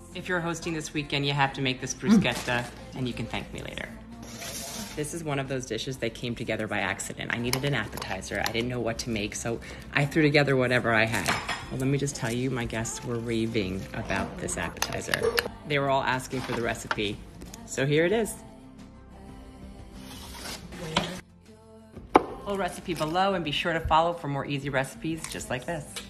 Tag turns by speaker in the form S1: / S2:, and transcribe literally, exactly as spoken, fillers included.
S1: If you're hosting this weekend, you have to make this bruschetta, and you can thank me later. This is one of those dishes that came together by accident. I needed an appetizer. I didn't know what to make, so I threw together whatever I had. Well, let me just tell you, my guests were raving about this appetizer. They were all asking for the recipe, so here it is. Full recipe below, and be sure to follow for more easy recipes just like this.